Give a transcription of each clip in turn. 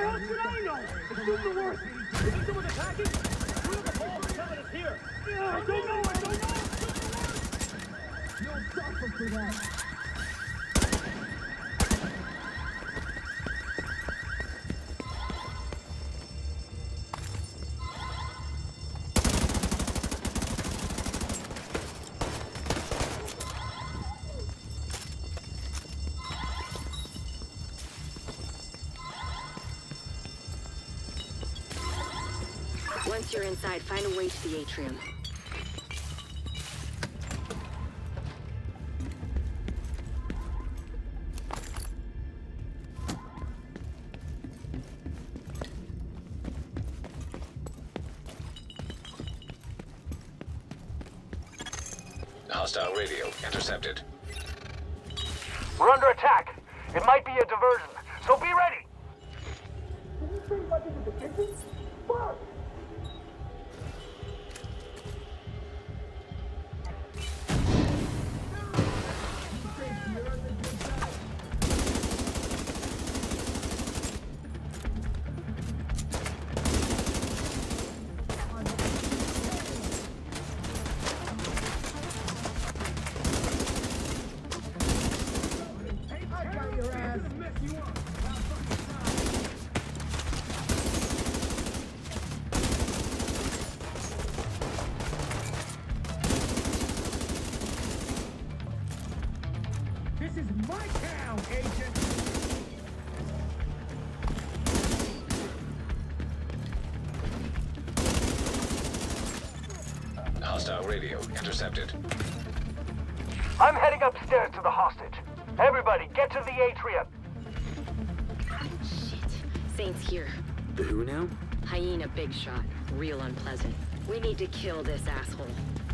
hell should I know? Assume the worst. Is it someone attacking? Where are the balls telling us here? I don't know. You'll suffer for that. Once you're inside, find a way to the atrium. Hostile radio intercepted. We're under attack. It might be a diversion, so be ready. This is my town, Agent! Hostile radio intercepted. I'm heading upstairs to the hostage. Everybody, get to the atrium. Shit. Saint's here. The who now? Hyena big shot. Real unpleasant. We need to kill this asshole.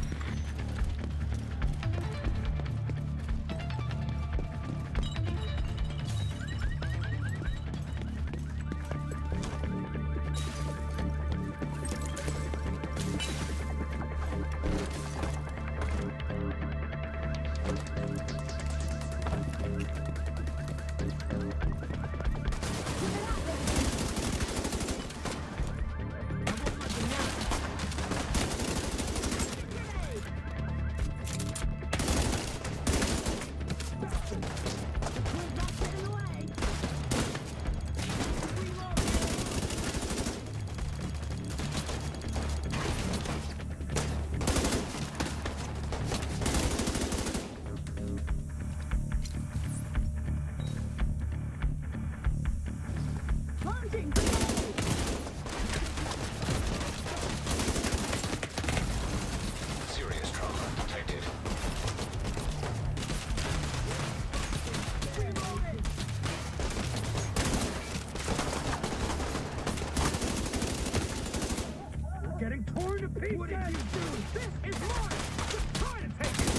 Serious trauma detected. We're getting torn to pieces! What did you do? This is mine! Just try to take it!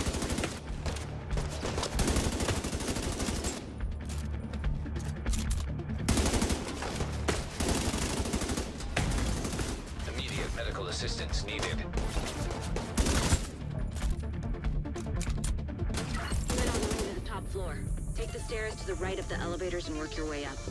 Immediate medical assistance needed. Head on the way to the top floor. Take the stairs to the right of the elevators and work your way up.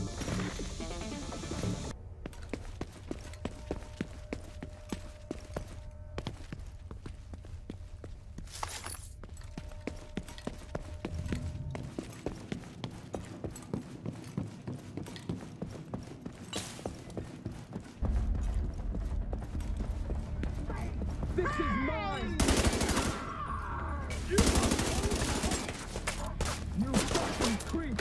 This is mine! You fucking creep!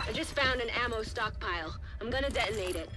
I just found an ammo stockpile. I'm gonna detonate it.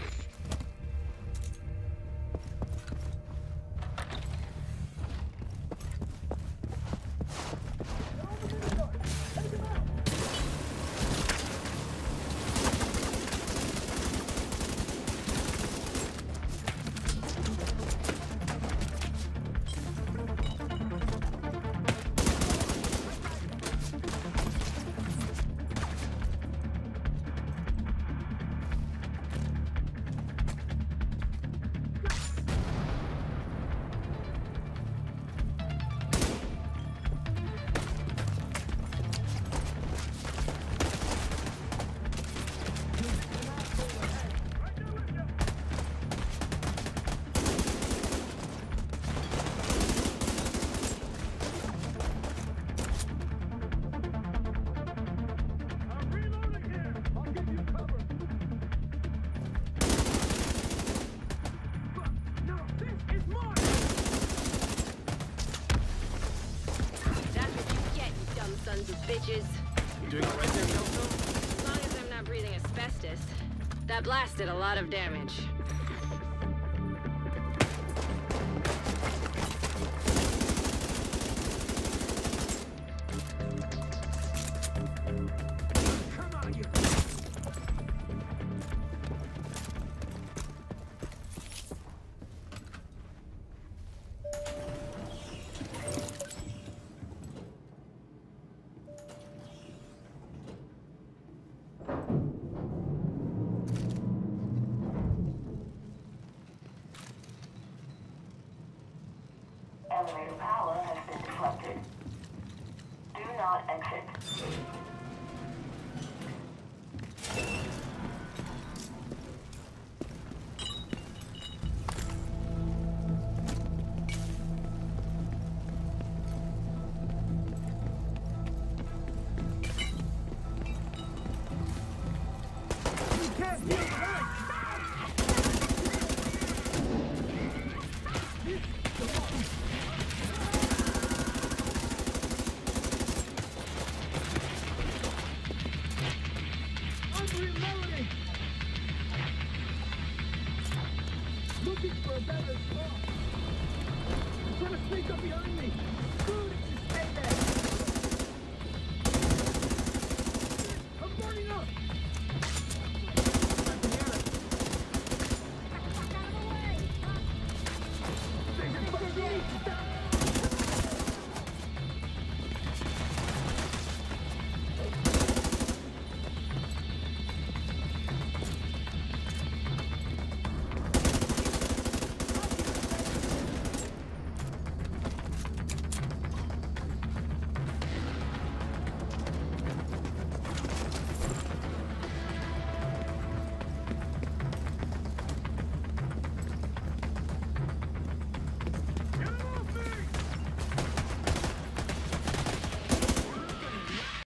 Bitches. You doing all right there, Delta? As long as I'm not breathing asbestos. That blast did a lot of damage. Come on, you. Elevator power has been disrupted. Do not exit. You can't heal the light. I'm reloading. Looking for a better spot. Trying to sneak up behind me. Dude,